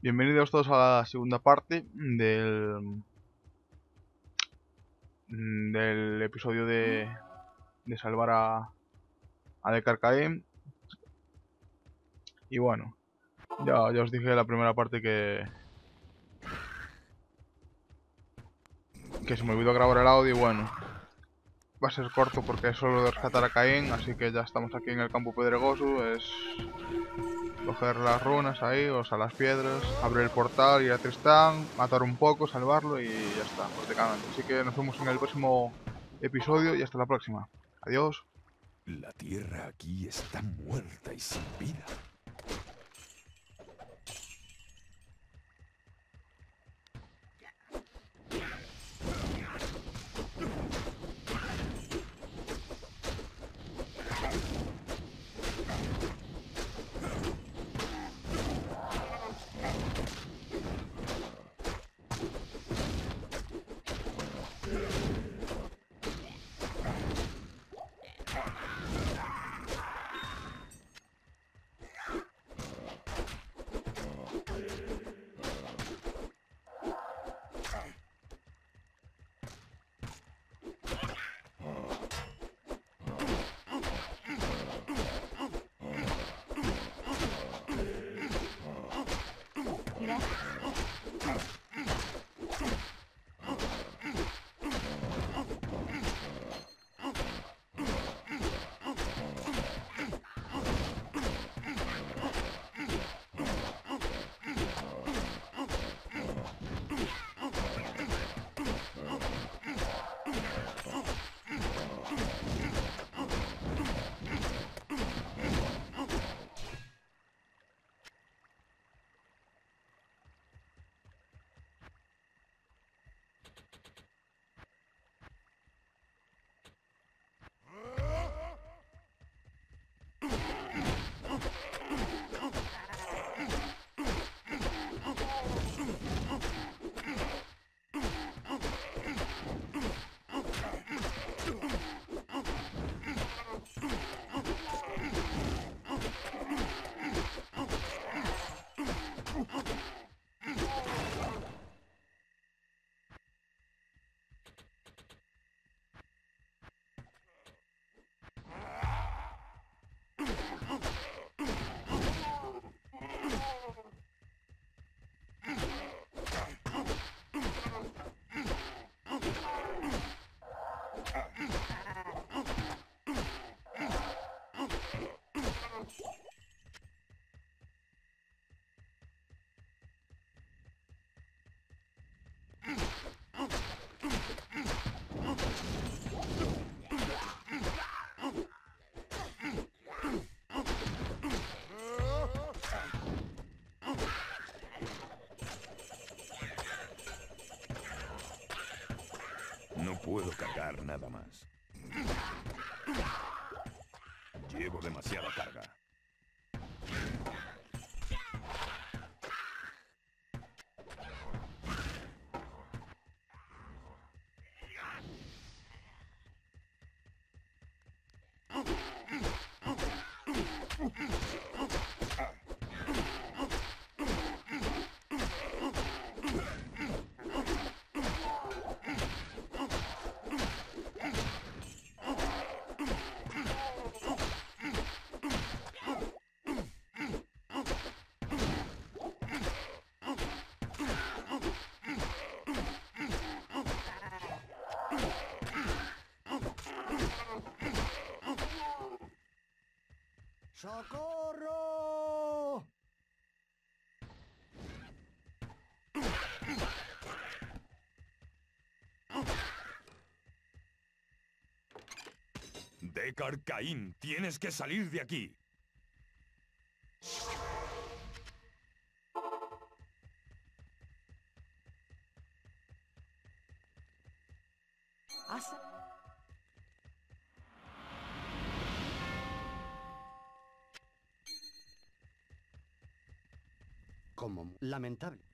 Bienvenidos todos a la segunda parte del episodio de salvar a Deckard Cain. Y bueno, ya os dije en la primera parte que se me olvidó grabar el audio y bueno, va a ser corto porque es solo de rescatar a Cain, así que ya estamos aquí en el campo pedregoso. Es coger las runas ahí, o sea, las piedras, abrir el portal, ir a Tristán, matar un poco, salvarlo y ya está, prácticamente. Así que nos vemos en el próximo episodio y hasta la próxima. Adiós. La tierra aquí está muerta y sin vida. No puedo cargar nada más. Llevo demasiada carga. ¡Socorro! Deckard Cain, tienes que salir de aquí. Como lamentable.